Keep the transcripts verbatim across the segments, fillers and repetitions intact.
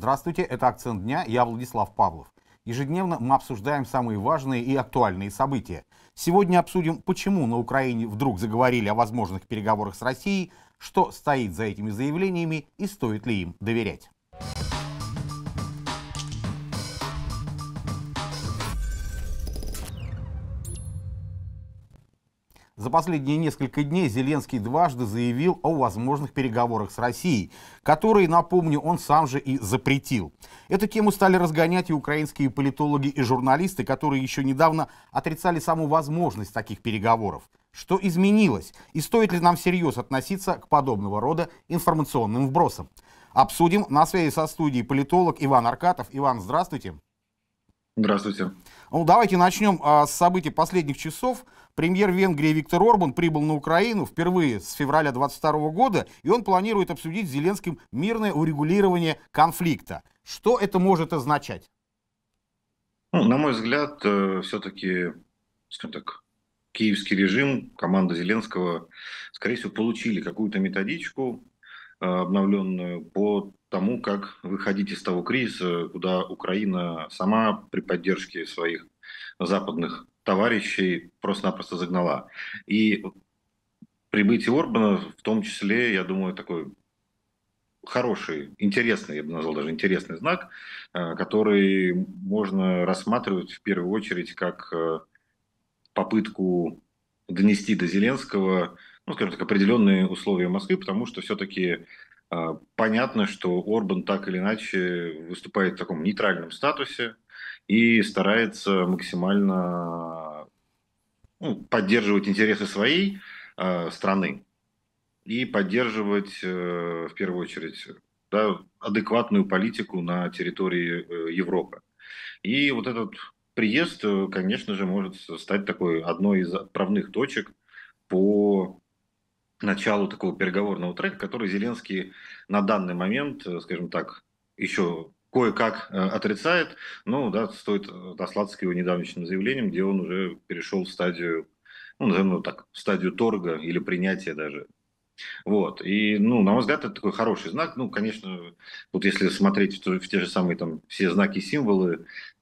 Здравствуйте, это «Акцент дня», я Владислав Павлов. Ежедневно мы обсуждаем самые важные и актуальные события. Сегодня обсудим, почему на Украине вдруг заговорили о возможных переговорах с Россией, что стоит за этими заявлениями и стоит ли им доверять. За последние несколько дней Зеленский дважды заявил о возможных переговорах с Россией, которые, напомню, он сам же и запретил. Эту тему стали разгонять и украинские политологи и журналисты, которые еще недавно отрицали саму возможность таких переговоров. Что изменилось? И стоит ли нам всерьез относиться к подобного рода информационным вбросам? Обсудим. На связи со студией политолог Иван Аркатов. Иван, здравствуйте. Здравствуйте. Ну, давайте начнем а, с событий последних часов. Премьер Венгрии Виктор Орбан прибыл на Украину впервые с февраля двадцать второго года, и он планирует обсудить с Зеленским мирное урегулирование конфликта. Что это может означать? Ну, на мой взгляд, э, все-таки, скажем так, киевский режим, команда Зеленского, скорее всего, получили какую-то методичку э, обновленную по тому, как выходить из того кризиса, куда Украина сама при поддержке своих западных товарищей просто-напросто загнала. И прибытие Орбана, в том числе, я думаю, такой хороший, интересный, я бы назвал даже интересный знак, э, который можно рассматривать в первую очередь как э, попытку донести до Зеленского, ну, скажем так, определенные условия Москвы, потому что все-таки э, понятно, что Орбан так или иначе выступает в таком нейтральном статусе и старается максимально ну, поддерживать интересы своей э, страны и поддерживать э, в первую очередь да, адекватную политику на территории э, Европы. И вот этот приезд, э, конечно же, может стать такой одной из отправных точек по началу такого переговорного трека, который Зеленский на данный момент, э, скажем так, еще кое-как э, отрицает. Но да, стоит дослаться к его недавнешним заявлениям, где он уже перешел в стадию, ну, назовем его так, в стадию торга или принятия даже. Вот. И, ну, на мой взгляд, это такой хороший знак. Ну, конечно, вот если смотреть в, то- в те же самые там все знаки и символы,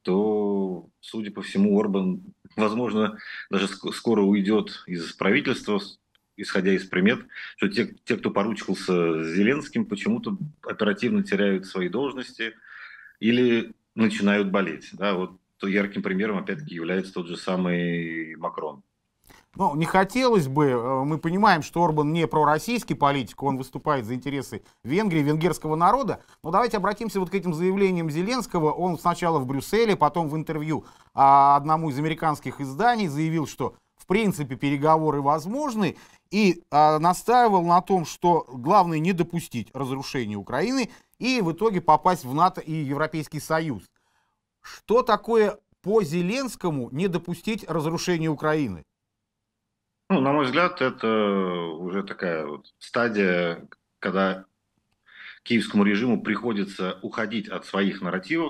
то, судя по всему, Орбан, возможно, даже ск- скоро уйдет из правительства, с- исходя из примет, что те, те, кто поручился с Зеленским, почему-то оперативно теряют свои должности или начинают болеть. Да, вот ярким примером, опять-таки, является тот же самый Макрон. Ну, не хотелось бы, э, мы понимаем, что Орбан не пророссийский политик, он выступает за интересы Венгрии, венгерского народа. Но давайте обратимся вот к этим заявлениям Зеленского. Он сначала в Брюсселе, потом в интервью а, одному из американских изданий заявил, что в принципе переговоры возможны, и а, настаивал на том, что главное не допустить разрушения Украины и в итоге попасть в НАТО и Европейский Союз. Что такое по Зеленскому не допустить разрушения Украины? Ну, на мой взгляд, это уже такая вот стадия, когда киевскому режиму приходится уходить от своих нарративов,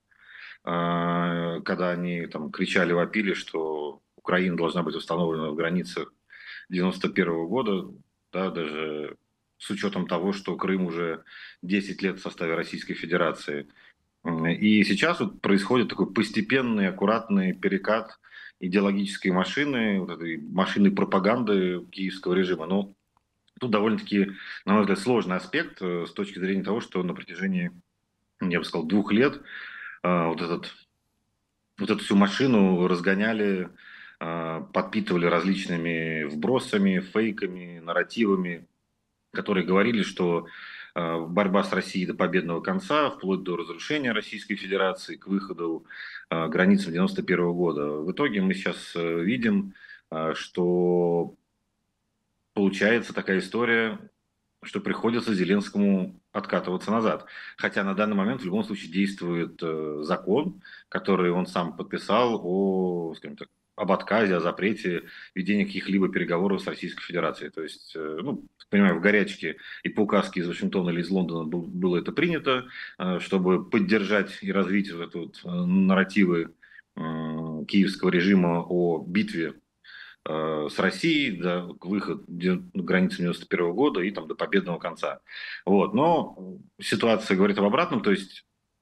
а, когда они там кричали, вопили, что Украина должна быть установлена в границах девяносто первого года, да, даже с учетом того, что Крым уже десять лет в составе Российской Федерации. М, И сейчас вот происходит такой постепенный, аккуратный перекат идеологической машины, вот этой машины пропаганды киевского режима. Но тут довольно-таки, на мой взгляд, сложный аспект э, с точки зрения того, что на протяжении, я бы сказал, двух лет э, вот, этот, вот эту всю машину разгоняли, э, подпитывали различными вбросами, фейками, нарративами, которые говорили, что э, борьба с Россией до победного конца, вплоть до разрушения Российской Федерации, к выходу э, границам девяносто первого года. В итоге мы сейчас э, видим, э, что получается такая история, что приходится Зеленскому откатываться назад. Хотя на данный момент в любом случае действует э, закон, который он сам подписал о, скажем так, об отказе, о запрете ведения каких-либо переговоров с Российской Федерацией. То есть, э, ну, так понимаю, в горячке и по указке из Вашингтона или из Лондона был- было это принято, э, чтобы поддержать и развить вот эту вот, э, нарративы э, киевского режима о битве э, с Россией, да, к выходу к границам девяносто первого года и там до победного конца. Вот. Но ситуация говорит об обратном, то есть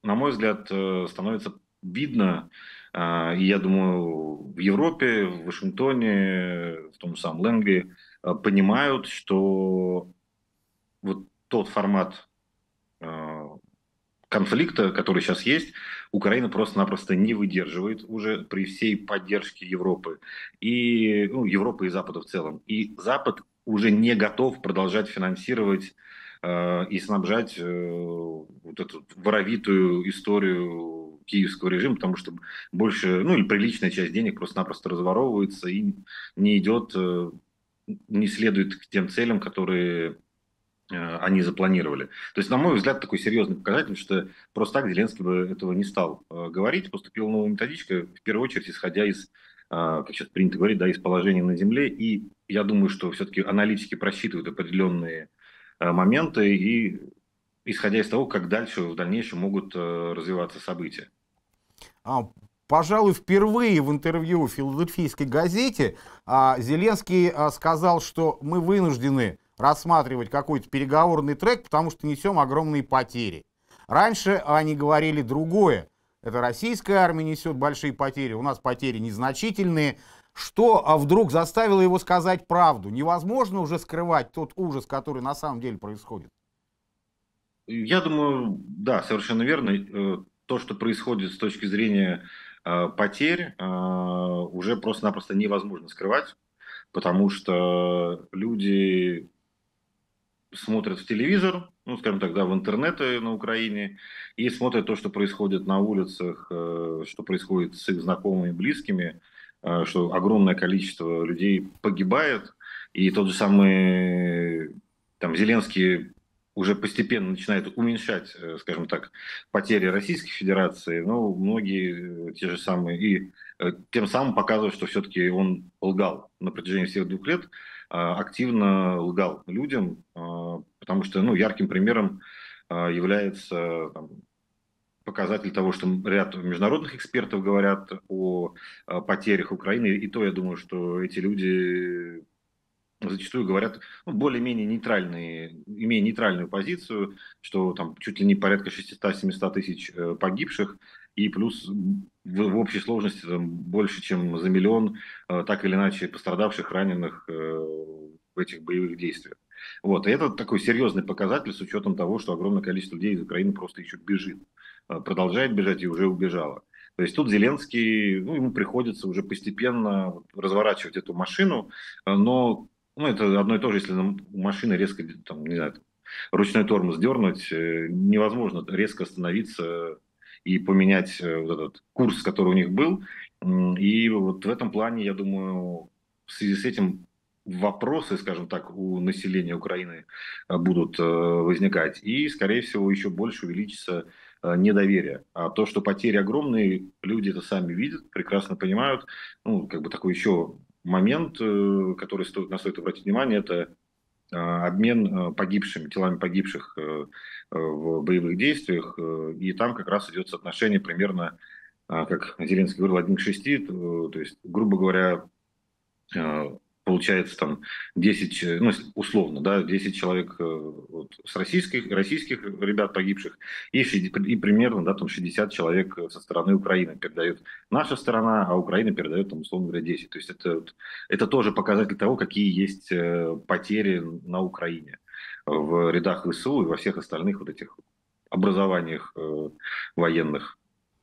на мой взгляд, э, становится видно, э, и я думаю, в Европе, в Вашингтоне, в том же самом Лэнгли э, понимают, что вот тот формат э, конфликта, который сейчас есть, Украина просто-напросто не выдерживает уже при всей поддержке Европы и ну, Европы и Запада в целом. И Запад уже не готов продолжать финансировать э, и снабжать э, вот эту воровитую историю киевского режима, потому что больше, ну или приличная часть денег просто-напросто разворовывается и не идет, э, не следует к тем целям, которые э, они запланировали. То есть, на мой взгляд, такой серьезный показатель, что просто так Зеленский бы этого не стал э, говорить. Поступила новая методичка, в первую очередь, исходя из, э, как сейчас принято говорить, да, из положения на земле. И я думаю, что все-таки аналитики просчитывают определенные э, моменты и исходя из того, как дальше в дальнейшем могут э, развиваться события. А, Пожалуй, впервые в интервью в филадельфийской газете а, Зеленский а, сказал, что мы вынуждены рассматривать какой-то переговорный трек, потому что несем огромные потери. Раньше они говорили другое. Это российская армия несет большие потери, у нас потери незначительные. Что а, вдруг заставило его сказать правду? Невозможно уже скрывать тот ужас, который на самом деле происходит. Я думаю, да, совершенно верно. Э, То, что происходит с точки зрения э, потерь, э, уже просто-напросто невозможно скрывать, потому что люди смотрят в телевизор, ну, скажем так, да, в интернеты на Украине, и смотрят то, что происходит на улицах, э, что происходит с их знакомыми, близкими, э, что огромное количество людей погибает, и тот же самый там Зеленский уже постепенно начинает уменьшать, э, скажем так, потери Российской Федерации, но многие э, те же самые, и э, тем самым показывают, что все-таки он лгал на протяжении всех двух лет, а, активно лгал людям, а, потому что ну, ярким примером а, является там, показатель того, что ряд международных экспертов говорят о а, потерях Украины, и то я думаю, что эти люди зачастую говорят ну, более-менее нейтральные, имея нейтральную позицию, что там чуть ли не порядка шестьсот-семьсот тысяч э, погибших, и плюс в, в общей сложности там, больше, чем за миллион э, так или иначе пострадавших, раненых э, в этих боевых действиях. Вот. И это такой серьезный показатель с учетом того, что огромное количество людей из Украины просто еще бежит, э, продолжает бежать и уже убежало. То есть тут Зеленский, ну, ему приходится уже постепенно разворачивать эту машину, э, но ну, это одно и то же, если у машины резко, там, не знаю, ручной тормоз дернуть, э, невозможно резко остановиться и поменять э, вот этот курс, который у них был. И вот в этом плане, я думаю, в связи с этим вопросы, скажем так, у населения Украины э, будут э, возникать. И, скорее всего, еще больше увеличится э, недоверие. А то, что потери огромные, люди это сами видят, прекрасно понимают. Ну, как бы такой еще момент, э, который стоит, на стоит обратить внимание, это э, обмен э, погибшими, телами погибших э, э, в боевых действиях. э, И там как раз идет соотношение примерно, э, как Зеленский говорил, один к шести. То то есть, грубо говоря, э, получается там десять, э, ну, условно, да, десять человек э, вот, с российских, российских ребят погибших и, шестьдесят и примерно, да, там шестьдесят человек со стороны Украины передает наша сторона, а Украина передает, там, условно говоря, десять. То есть это, это тоже показатель того, какие есть э, потери на Украине в рядах ВСУ и во всех остальных вот этих образованиях э, военных.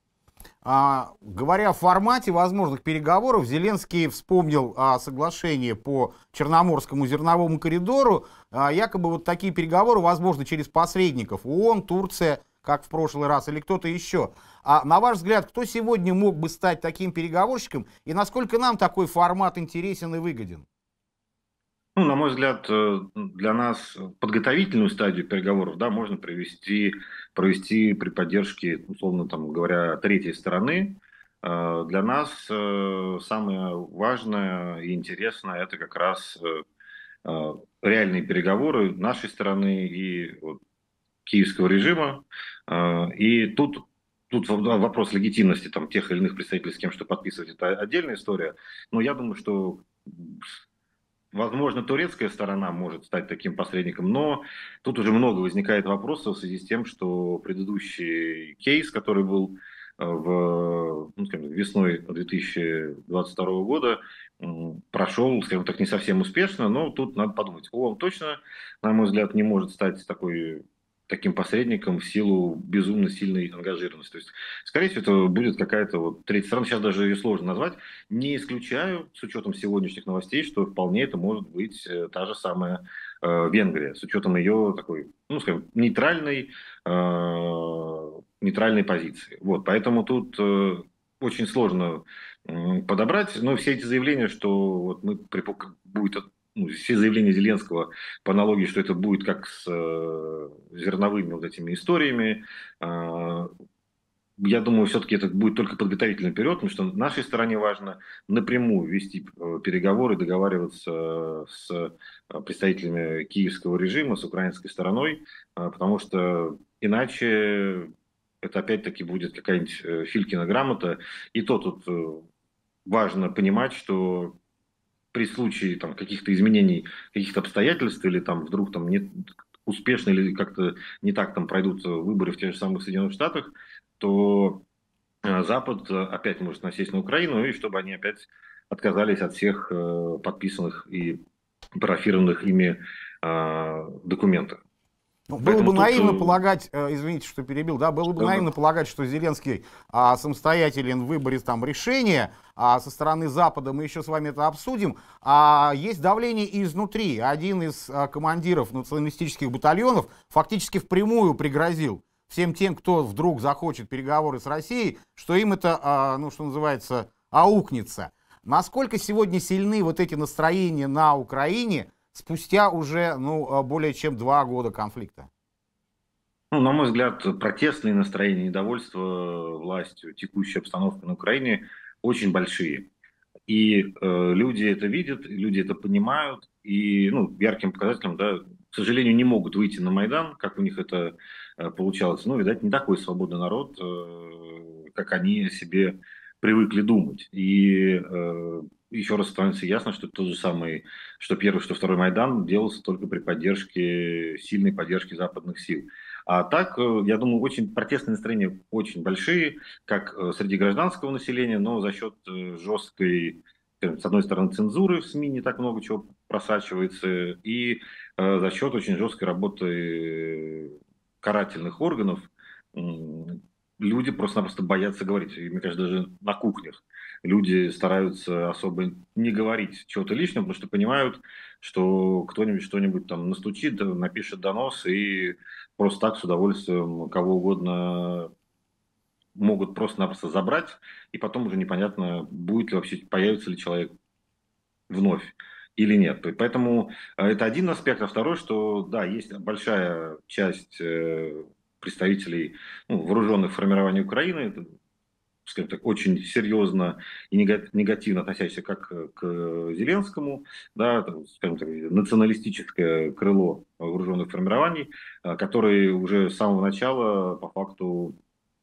А, говоря о формате возможных переговоров, Зеленский вспомнил о соглашении по Черноморскому зерновому коридору. А, якобы вот такие переговоры возможны через посредников. ООН, Турция, как в прошлый раз, или кто-то еще. А на ваш взгляд, кто сегодня мог бы стать таким переговорщиком и насколько нам такой формат интересен и выгоден? Ну, на мой взгляд, э, для нас подготовительную стадию переговоров, да, можно провести, провести при поддержке, условно там говоря, третьей стороны. Э, Для нас э, самое важное и интересное это как раз э, э, реальные переговоры нашей стороны и вот, киевского режима. Э, И тут Тут вопрос легитимности там, тех или иных представителей, с кем что подписывать, это отдельная история. Но я думаю, что возможно, турецкая сторона может стать таким посредником, но тут уже много возникает вопросов в связи с тем, что предыдущий кейс, который был э, в, ну, скажем, весной две тысячи двадцать второго года, м, прошел, скажем так, не совсем успешно, но тут надо подумать. ООН точно, на мой взгляд, не может стать такой, таким посредником в силу безумно сильной ангажированности. То есть, скорее всего, это будет какая-то вот третья сторона, сейчас даже ее сложно назвать. Не исключаю, с учетом сегодняшних новостей, что вполне это может быть э, та же самая э, Венгрия, с учетом ее такой, ну, скажем, нейтральной, э, нейтральной позиции. Вот, поэтому тут э, очень сложно э, подобрать, но все эти заявления, что вот мы припу- будет, ну, все заявления Зеленского по аналогии, что это будет как с э, зерновыми вот этими историями, э, я думаю, все-таки это будет только подготовительный период, потому что нашей стороне важно напрямую вести э, переговоры, договариваться э, с э, представителями киевского режима, с украинской стороной, э, потому что иначе это опять-таки будет какая-нибудь э, Филькина грамота. И то тут э, важно понимать, что при случае там, каких-то изменений, каких-то обстоятельств, или там вдруг там не успешно или как-то не так там пройдут выборы в тех же самых Соединенных Штатах, то э, Запад э, опять может насесть на Украину, и чтобы они опять отказались от всех э, подписанных и парафированных ими э, документов. Ну, было бы Поэтому тут... наивно э, полагать, э, извините, что перебил, да, было бы да, наивно полагать, что Зеленский а, самостоятелен в выборе там решения, а со стороны Запада мы еще с вами это обсудим. А есть давление и изнутри. Один из а, командиров националистических батальонов фактически впрямую пригрозил всем тем, кто вдруг захочет переговоры с Россией, что им это, а, ну, что называется, аукнется. Насколько сегодня сильны вот эти настроения на Украине спустя уже, ну, более чем два года конфликта? ну, на мой взгляд, протестные настроения, недовольство властью, текущей обстановкой на Украине очень большие. И э, люди это видят, люди это понимают, и ну, ярким показателем, да, к сожалению, не могут выйти на Майдан, как у них это э, получалось. Ну, видать, не такой свободный народ, э, как они себе привыкли думать. И э, еще раз становится ясно, что тот же самый, что первый, что второй Майдан делался только при поддержке, сильной поддержке западных сил. А так, э, я думаю, очень протестные настроения очень большие, как э, среди гражданского населения, но за счет э, жесткой, скажем, с одной стороны, цензуры в СМИ не так много чего просачивается, и э, за счет очень жесткой работы карательных органов м, люди просто-напросто боятся говорить. И, мне кажется, даже на кухнях люди стараются особо не говорить чего-то лишнего, потому что понимают, что кто-нибудь что-нибудь там настучит, напишет донос, и просто так с удовольствием кого угодно могут просто-напросто забрать, и потом уже непонятно, будет ли вообще, появится ли человек вновь или нет. И поэтому э, это один аспект. А второй, что да, есть большая часть э, представителей ну, вооруженных формирований Украины, это, скажем так, очень серьезно и нега- негативно относящихся как к Зеленскому, да, там, скажем так, националистическое крыло вооруженных формирований, э, которые уже с самого начала по факту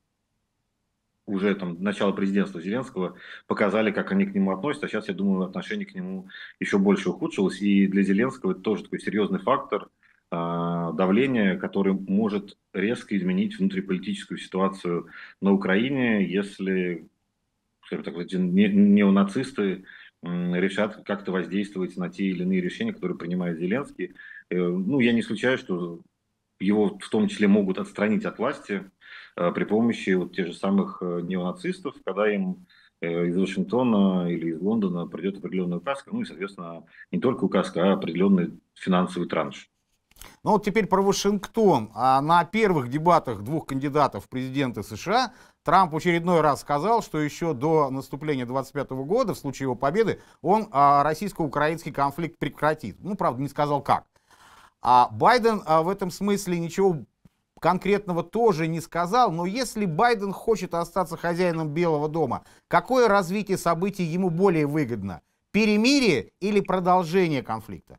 уже там начало президентства Зеленского показали, как они к нему относятся. А сейчас, я думаю, отношение к нему еще больше ухудшилось. И для Зеленского это тоже такой серьезный фактор э, давления, который может резко изменить внутриполитическую ситуацию на Украине, если, скажем так, эти не- неонацисты м, решат как-то воздействовать на те или иные решения, которые принимает Зеленский. Э, ну, я не исключаю, что его в том числе могут отстранить от власти э, при помощи вот тех же самых э, неонацистов, когда им э, из Вашингтона или из Лондона придет определенная указка, ну и, соответственно, не только указка, а определенный финансовый транш. Ну вот теперь про Вашингтон. А на первых дебатах двух кандидатов в президенты США Трамп в очередной раз сказал, что еще до наступления двадцать пятого года, в случае его победы, он а, российско-украинский конфликт прекратит. Ну, правда, не сказал как. А Байден а, в этом смысле ничего конкретного тоже не сказал, но если Байден хочет остаться хозяином Белого дома, какое развитие событий ему более выгодно? Перемирие или продолжение конфликта?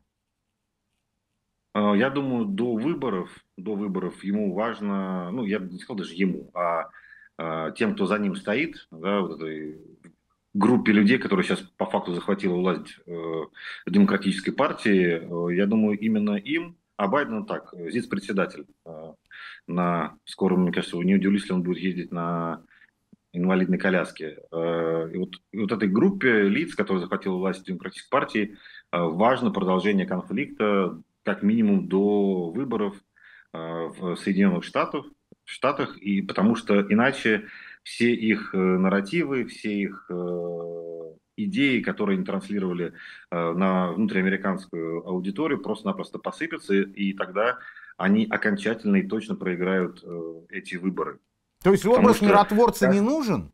Э, Я думаю, до выборов, до выборов ему важно, ну, я бы не сказал даже ему, а э, тем, кто за ним стоит, да, вот этой группе людей, которая сейчас по факту захватила власть э, в демократической партии, э, я думаю, именно им, а Байден так, зиц-председатель. Э, на скором, мне кажется, не удивлюсь, если он будет ездить на инвалидной коляске. Э, и, вот, и вот этой группе лиц, которая захватила власть в демократической партии, э, важно продолжение конфликта как минимум до выборов э, в Соединенных Штатах, Штатах, и потому что иначе все их э, нарративы, все их э, идеи, которые они транслировали э, на внутриамериканскую аудиторию, просто-напросто посыпятся, и тогда они окончательно и точно проиграют э, эти выборы. То есть Потому образ что миротворца сейчас, не нужен?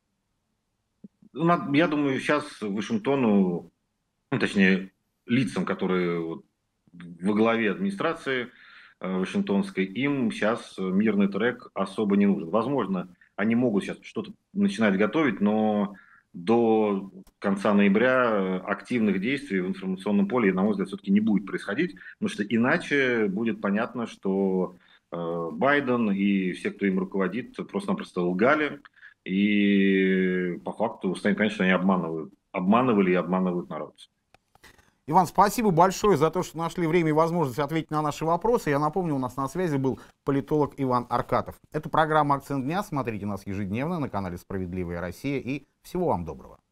ну, я думаю, сейчас Вашингтону, ну, точнее, лицам, которые вот во главе администрации э, вашингтонской, им сейчас мирный трек особо не нужен. Возможно, они могут сейчас что-то начинать готовить, но до конца ноября э, активных действий в информационном поле, на мой взгляд, все-таки не будет происходить, потому что иначе будет понятно, что э, Байден и все, кто им руководит, просто-напросто лгали, и по факту станет, конечно, они обманывают, обманывали и обманывают народ. Иван, спасибо большое за то, что нашли время и возможность ответить на наши вопросы. Я напомню, у нас на связи был политолог Иван Аркатов. Это программа «Акцент дня». Смотрите нас ежедневно на канале «Справедливая Россия». И всего вам доброго.